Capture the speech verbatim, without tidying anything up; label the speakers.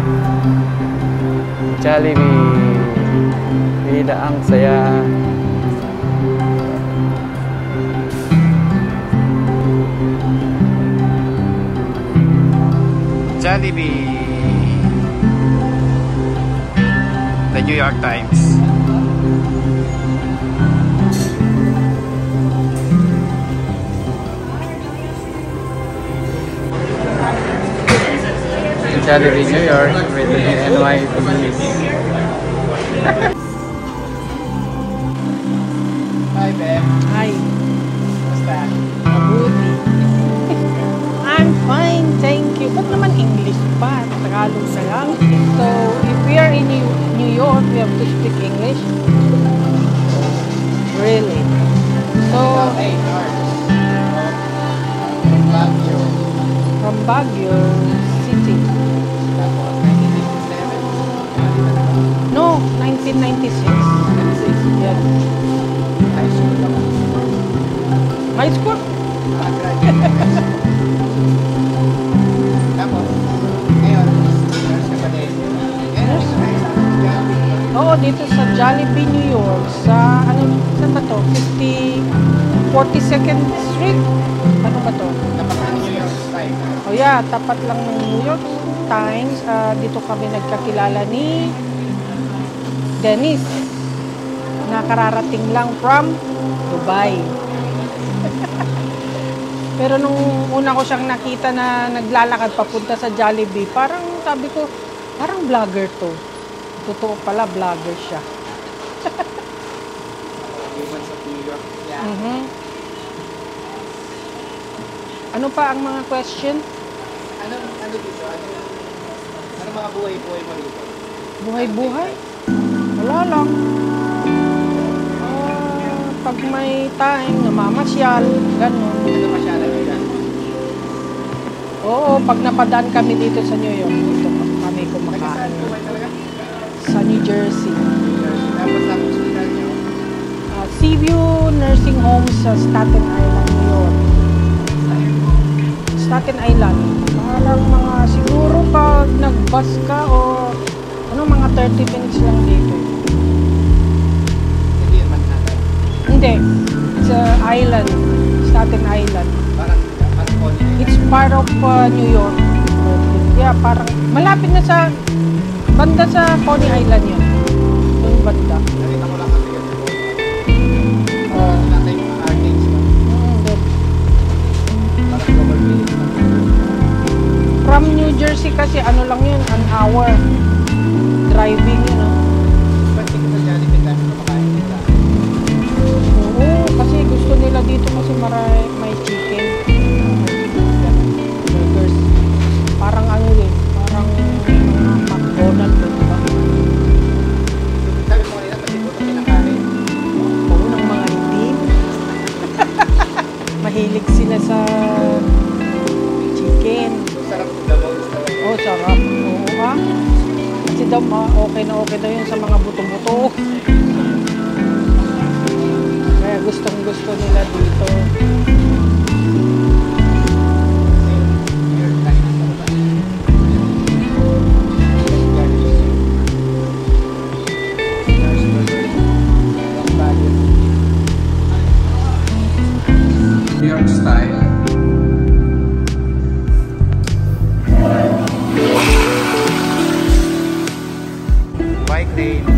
Speaker 1: Jollibee. Pila ang saya. Jollibee. The New York Times. Jollibee, New York with the N Y P.
Speaker 2: Hi, Beth.
Speaker 3: Hi.
Speaker 2: Basta.
Speaker 3: Mabuti. I'm fine, thank you. Ba't naman English pa? Tagalog na lang. So, if we are in New New York, we have to speak English. Really? So,
Speaker 2: Hey, North. From Baguio.
Speaker 3: from Baguio City.
Speaker 2: Tapos, nineteen eighty-seven.
Speaker 3: No, nineteen ninety-six. Yes.
Speaker 2: High school naman.
Speaker 3: High school?
Speaker 2: Ah, graduate. Tapos, ngayon, nurse ka pa din. Ngayon, nurse ka sa Jollibee.
Speaker 3: Oo, dito sa Jollibee, New York. Sa, ano, saan ba to? fifty, forty-second Street? Ano ba to?
Speaker 2: Tapos ang New York Times.
Speaker 3: Oh yeah, tapat lang ng New York Times. Uh, dito kami nagkakilala ni Dennis. Nakararating lang from Dubai. Pero nung una ko siyang nakita na naglalakad papunta sa Jollibee, parang sabi ko, parang vlogger to. Totoo pala, vlogger siya.
Speaker 2: Humans of New York. Yeah.
Speaker 3: Mhm. Ano pa ang mga question?
Speaker 2: Ano, ano dito? Ano, ano mga buhay-buhay mo dito?
Speaker 3: Buhay-buhay? Wala lang. Ah, pag may time, namamasyal, ganun.
Speaker 2: Ano masyala nyo dyan?
Speaker 3: Oo, pag napadaan kami dito sa New York, dito kami
Speaker 2: Taga saan
Speaker 3: kumakain.
Speaker 2: buhay talaga?
Speaker 3: Sa New Jersey.
Speaker 2: Tapos ang hospital nyo?
Speaker 3: Uh, Seaview Nursing Home sa Staten Island, New York. Staten Island. Parang mga siguro pag nag-bus ka o ano, mga thirty minutes lang dito.
Speaker 2: Hindi yun Manhattan.
Speaker 3: Hindi. It's a island. Staten Island.
Speaker 2: Parang, parang Coney.
Speaker 3: It's part of uh, New York. Yeah, parang malapit na sa banda sa Coney Island yun. Doon banda.
Speaker 2: Nakita ko lang kasi yun.
Speaker 3: Oh.
Speaker 2: Nakita yung mga arcades ba?
Speaker 3: Mm, doon.
Speaker 2: Parang global village ba?
Speaker 3: From New Jersey kasi ano lang yun, an hour driving, you know.
Speaker 2: Ba't hindi ko sa Jollibee dami kumakain nila?
Speaker 3: Oo, kasi gusto nila dito kasi maray, may chicken. Burgers. Parang ano din, parang mga McDonald's, di ba?
Speaker 2: Sabi mo kanina, pati po ito kinakain.
Speaker 3: Oo, ng mga itim. Mahilig sila sa chicken.
Speaker 2: Sarap the balls talaga.
Speaker 3: Oh, sarap. Oo ha. Kasi daw, ma- okay na okay daw yun sa mga buto-buto. Kaya gustong gusto nila dito.
Speaker 1: New York style.
Speaker 2: Bike day.